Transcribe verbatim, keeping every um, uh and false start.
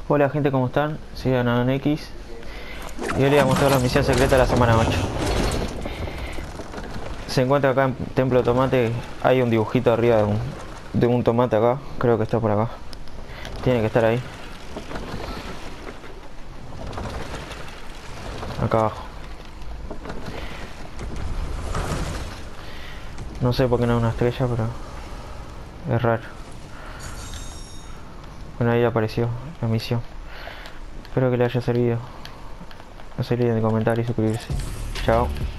Hola gente, ¿cómo están? Soy AnonX y hoy les voy a mostrar la misión secreta de la semana ocho. Se encuentra acá en Templo de Tomate, hay un dibujito arriba de un, de un tomate acá, creo que está por acá. Tiene que estar ahí. Acá abajo. No sé por qué no es una estrella, pero es raro. Bueno, ahí apareció la misión. Espero que le haya servido. No se olviden de comentar y suscribirse. Chao.